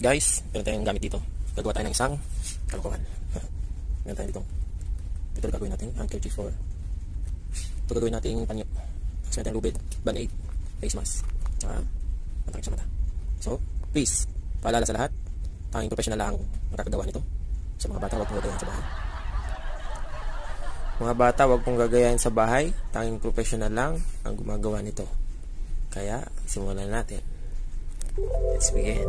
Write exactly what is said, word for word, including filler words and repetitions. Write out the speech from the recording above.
guys, meron tayong gamit dito. Gagawa tayo ng isang kalokohan. Meron tayo dito. Ito yung gagawin natin, handkerchief for. Ito gagawin natin panyo. Tapos meron tayong lubid, band-aid, face mask, tsaka pantangin sa mata. So, please, paalala sa lahat, tanging professional lang makakagawa nito. Sa mga bata, huwag pong gagayahin sa bahay. Mga bata, huwag pong gagayahin sa bahay. Tanging professional lang ang gumagawa nito. Kaya, simulan natin. Let's begin.